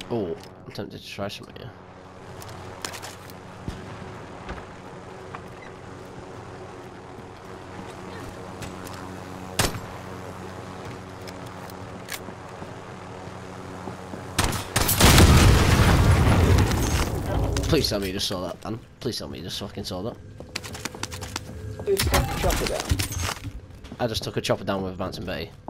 Oh, I'm tempted to try something here. Please tell me you just saw that, Dan. Please tell me you just fucking saw that. You stuck the chopper down. I just took a chopper down with a bouncing bay.